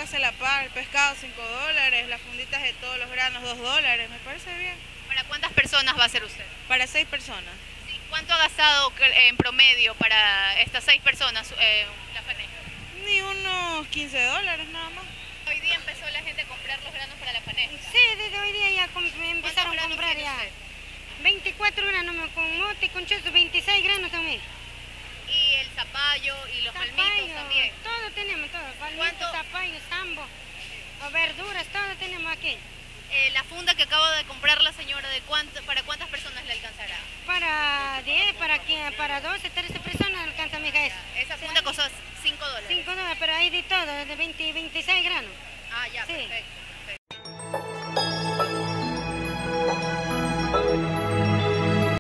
carne se la par, el pescado $5, las funditas de todos los granos $2, me parece bien. ¿Para cuántas personas va a ser usted? Para 6 personas. Sí, ¿cuánto ha gastado en promedio para estas 6 personas la paneja? Ni unos $15 nada más. Hoy día empezó la gente a comprar los granos para la paneja. Sí, desde hoy día ya empezaron a comprar ya. 24 granos con mote, con chozo, 26 granos también. Y el zapallo y los palmitos también. Todo tenemos, todo. Palmitos, zapallo, sambo, o verduras, todo tenemos aquí. La funda que acabo de comprar la señora, ¿para cuántas personas le alcanzará? Para 10, para 12, 13 personas alcanza mi hija esa. Esa funda costó $5. $5, pero hay de todo, de 20 y 26 granos. Ah, ya, sí. Perfecto.